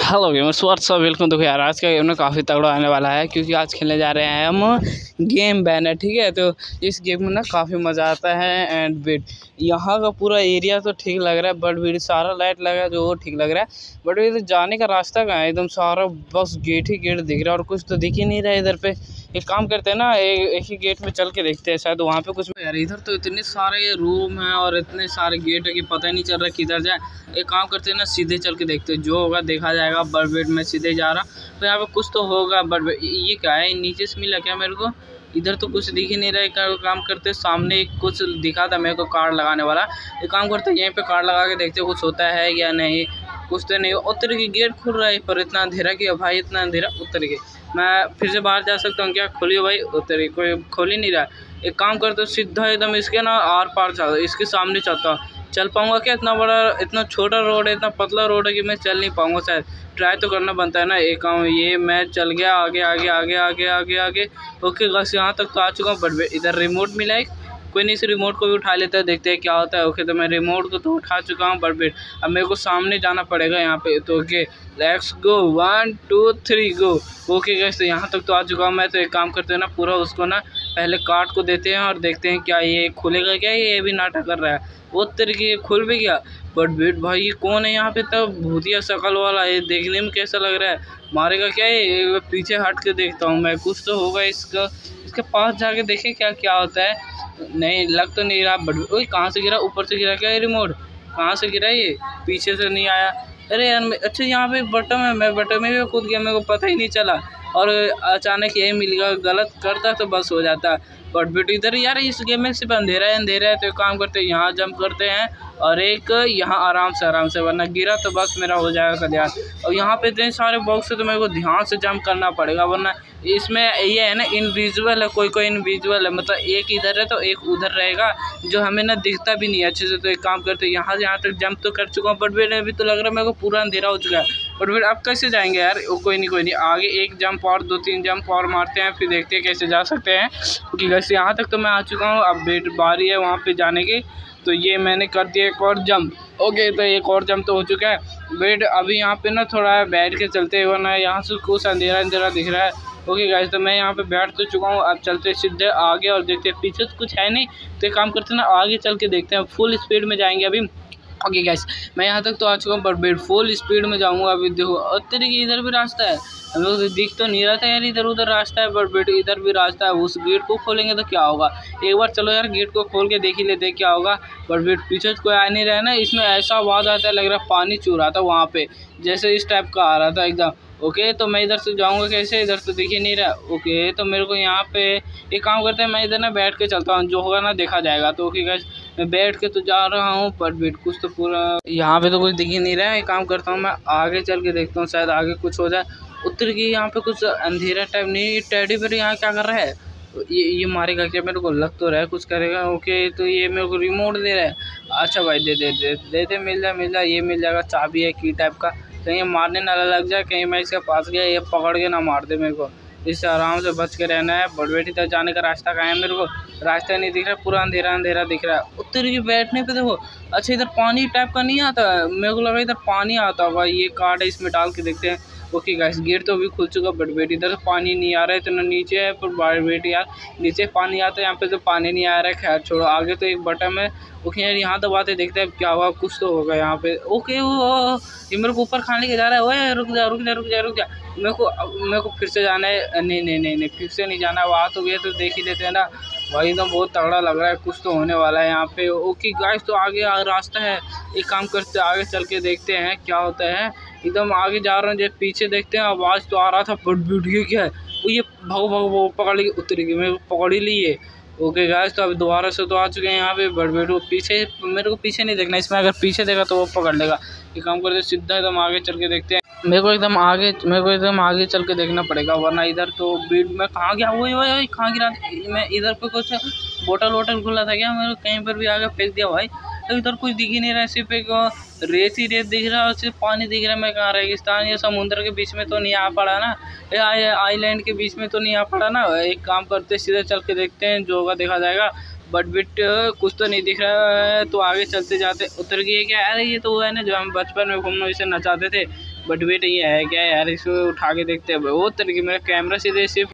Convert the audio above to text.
Hello gamers, WhatsApp, welcome. देखो यार, आज का गेम ना काफ़ी तगड़ा आने वाला है क्योंकि आज खेलने जा रहे हैं हम गेम बैनर। ठीक है, तो इस गेम में ना काफ़ी मज़ा आता है। एंड वेट, यहाँ का पूरा एरिया तो ठीक लग रहा है, बट वेट सारा लाइट लगा है जो वो ठीक लग रहा है। बट इधर जाने का रास्ता कहाँ है? एकदम सारा बस गेट ही गेट दिख रहा है और कुछ तो दिख ही नहीं रहा है इधर पे। एक काम करते हैं ना, एक ही गेट में चल के देखते हैं, शायद वहाँ पे कुछ। यार इधर तो इतने सारे रूम हैं और इतने सारे गेट है कि पता ही नहीं चल रहा किधर जाए। एक काम करते हैं ना, सीधे चल के देखते हैं, जो होगा देखा जाएगा। बट वेट में सीधे जा रहा तो यहाँ पे कुछ तो होगा। बट ये क्या है? नीचे से मिला क्या मेरे को? इधर तो कुछ दिख ही नहीं रहा है। काम करते सामने कुछ दिखा था मेरे को, कार्ड लगाने वाला। एक काम करते यहीं पे कार्ड लगा के देखते कुछ होता है या नहीं। कुछ तो नहीं। उतर के गेट खुल रहा है, पर इतना अंधेरा किया भाई, इतना अंधेरा। उतर के मैं फिर से बाहर जा सकता हूँ क्या? खोलिए भाई। उतर कोई खोल ही नहीं रहा। एक काम करते सीधा एकदम इसके ना आर पार चलता, इसके सामने चलता। चल पाऊंगा क्या? इतना बड़ा, इतना छोटा रोड है, इतना पतला रोड है कि मैं चल नहीं पाऊंगा शायद। ट्राई तो करना बनता है ना। एक काम, ये मैं चल गया आगे आगे आगे आगे आगे आगे। ओके बस यहाँ तक तो आ चुका हूँ। बट इधर रिमोट मिला है, कोई नहीं, इस रिमोट को भी उठा लेता है, देखते हैं क्या होता है। ओके, तो मैं रिमोट को तो उठा चुका हूँ। बट अब मेरे को सामने जाना पड़ेगा यहाँ पे। तो okay, let's go, 1 2 3 go. Okay guys, तो यहाँ तक तो आ चुका हूँ मैं। तो एक काम करते हैं ना, पूरा उसको ना पहले कार्ड को देते हैं और देखते हैं क्या ये खुलेगा क्या। ये भी नाटक कर रहा है वो तरीके, खुल भी गया। बट वेट भाई, ये कौन है यहाँ पे? तब भूतिया शकल वाला, ये देखने में कैसा लग रहा है? मारेगा क्या ये? पीछे हट के देखता हूँ मैं, कुछ तो होगा इसका। इसके पास जाके देखे क्या क्या होता है। नहीं लग तो नहीं रहा। बट ओए, कहाँ से गिरा? ऊपर से गिरा क्या ये रिमोट? कहाँ से गिरा ये? पीछे से नहीं आया। अरे यार, अच्छा यहाँ पे बटन है, मैं बटन में भी कूद गया, मेरे को पता ही नहीं चला। और अचानक यही मिल गया। गलत करता तो बस हो जाता। बट इधर यार इस गेम में सिर्फ अंधेरा है अंधेरा है। तो एक काम करते हैं, यहाँ जंप करते हैं और एक यहाँ आराम से, वरना गिरा तो बस मेरा हो जाएगा ध्यान। और यहाँ पे इतने सारे बॉक्स है तो मेरे को ध्यान से जंप करना पड़ेगा, वरना इसमें ये है ना, इनविजिबल है। कोई कोई इनविजिबल है, मतलब एक इधर है तो एक उधर रहेगा, जो हमें ना दिखता भी नहीं अच्छे से। तो एक काम करते हैं, यहाँ से यहाँ तक जंप तो कर चुका हूँ। बट वेट, अभी तो लग रहा है मेरे को पूरा अंधेरा हो चुका है। बट वेट, अब कैसे जाएंगे यार? कोई नहीं, आगे एक जंप और 2-3 जंप और मारते हैं, फिर देखते हैं कैसे जा सकते हैं। क्योंकि वैसे यहाँ तक तो मैं आ चुका हूँ। अब वेट, बारी है वहाँ पे जाने की। तो ये मैंने कर दिया एक और जंप। ओके, तो एक और जंप तो हो चुका है। वेट, अभी यहाँ पे ना थोड़ा बैठ के चलते हैं, वरना यहाँ से कुछ अंधेरा अंधेरा दिख रहा है। ओके गाइस, तो मैं यहाँ पे बैठ तो चुका हूँ। अब चलते सीधे आगे और देखते हैं, पीछे तो कुछ है नहीं। तो एक काम करते हैं ना, आगे चल के देखते हैं, फुल स्पीड में जाएंगे अभी। ओके गाइस, मैं यहाँ तक तो आ चुका हूँ, बट फुल स्पीड में जाऊँगा अभी। देखो तरीके इधर भी रास्ता है, हम लोग दिख तो नहीं रहा था यार, इधर उधर रास्ता है। बट इधर भी रास्ता है। उस गेट को खोलेंगे तो क्या होगा? एक बार चलो यार, गेट को खोल के देख ही लेते क्या होगा। बट पीछे कोई आ नहीं रहा है ना। इसमें ऐसा आवाज़ आता है, लग रहा है पानी चू रहा था वहाँ पे, जैसे इस टाइप का आ रहा था एकदम। ओके, तो मैं इधर से जाऊँगा कैसे? इधर तो दिख ही नहीं रहा। ओके, तो मेरे को यहाँ पे एक काम करते हैं, मैं इधर ना बैठ के चलता हूँ, जो होगा ना देखा जाएगा। तो ओके गाइस, मैं बैठ के तो जा रहा हूँ, पर वेट कुछ तो पूरा यहाँ पे तो कुछ दिख ही नहीं रहा है। एक काम करता हूँ, मैं आगे चल के देखता हूँ, शायद आगे कुछ हो जाए। उतर की यहाँ पे कुछ अंधेरा टाइप नहीं। टेडी बेयर यहाँ क्या कर रहा है? ये मारेगा क्या? मेरे को लग तो रहा है कुछ करेगा। ओके, तो ये मेरे को रिमोट दे रहा है। अच्छा भाई, दे दे दे दे दे, मिल जाए ये मिल जाएगा। चाबी है की टाइप का, कहीं मारने ना लग जाए, कहीं मैं इसके पास गया ये पकड़ के ना मार दे मेरे को। इससे आराम से बच के रहना है। बट बेटी तक जाने का रास्ता कहाँ है? मेरे को रास्ता नहीं दिख रहा, पूरा अंधेरा अंधेरा दिख रहा है। उतर के बैठने पे देखो, अच्छा इधर पानी टाइप का नहीं आता? मेरे को लगा इधर पानी आता होगा। ये कार्ड है, इसमें डाल के देखते हैं। ओके गाइस, गेट तो अभी खुल चुका। बट वेट, इधर पानी नहीं आ रहा है, इतना नीचे है। पर वेट यार, नीचे पानी आता है, यहाँ पे तो पानी नहीं आ रहा है। खैर छोड़ो, आगे तो एक बटन है। ओके यार, यहाँ दबाते देखते हैं क्या हुआ, कुछ तो होगा यहाँ पे। ओके, वो ये मेरे को ऊपर खाने के जा रहा है। ओए रुक जा रुक जा रुक जा रुक जा, मेरे को फिर से जाना है। नहीं, फिर से नहीं जाना। वहाँ तो गए तो देख ही लेते हैं ना भाई, एकदम बहुत तगड़ा लग रहा है, कुछ तो होने वाला है यहाँ पे। ओके गाइस, तो आगे रास्ता है। एक काम करते हैं, आगे चल के देखते हैं क्या होता है। एकदम आगे जा रहे हैं, जब पीछे देखते हैं, आवाज़ तो आ रहा था। बट वीडियो क्या है वो? ये भागो पकड़ ली, उतरेगी, मेरे को पकड़ ही ली है। ओके गाइस, तो अब दोबारा से तो आ चुके हैं यहाँ पे। बट वो पीछे, मेरे को पीछे नहीं देखना, इसमें अगर पीछे देखा तो वो पकड़ लेगा। ये काम करते सीधा एकदम आगे चल के देखते हैं। मेरे को एकदम आगे चल के देखना पड़ेगा, वरना इधर तो भीड़ में कहाँ गया? वो कहाँ गिरा? मैं इधर पे कुछ बोतल वोटल खुला था क्या? मेरे को कहीं पर भी आगे फेंक दिया भाई। तो इधर कुछ दिख ही नहीं रहा है, सिर्फ एक रेत ही रेत दिख रहा है और सिर्फ पानी दिख रहा है। मैं कहाँ, रेगिस्तान या समुद्र के बीच में तो नहीं आ पड़ा ना? आइलैंड के बीच में तो नहीं आ पड़ा ना? एक काम करते सीधे चल के देखते हैं, जो होगा देखा जाएगा। बट कुछ तो नहीं दिख रहा है, तो आगे चलते जाते। उतर गई क्या? अरे ये तो वो है ना जो हम बचपन में घूमने इसे नचाते थे। बट वेट ये है क्या यार, इसको उठा के देखते हैं। वो तरीके मेरा कैमरा सीधे सिर्फ